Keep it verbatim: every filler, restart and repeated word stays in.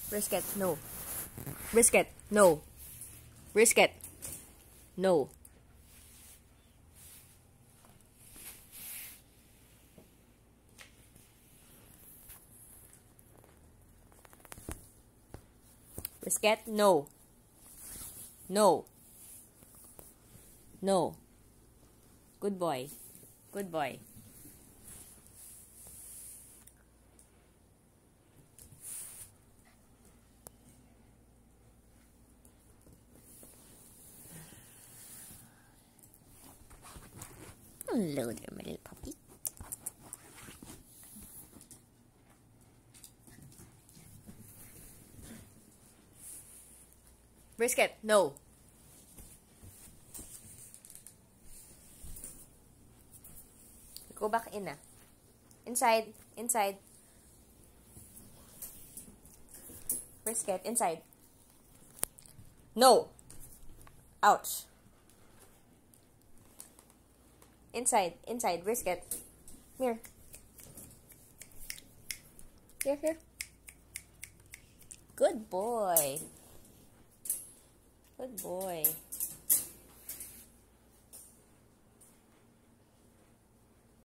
Brisket, no. Brisket, no. Brisket, no. Brisket, no. No. No. Good boy. Good boy. Hello there, my little puppy. Brisket, no. Go back in ah. Inside, inside. Brisket, inside. No. Ouch. Inside, inside, Brisket. Here. Here, here. Good boy. Good boy.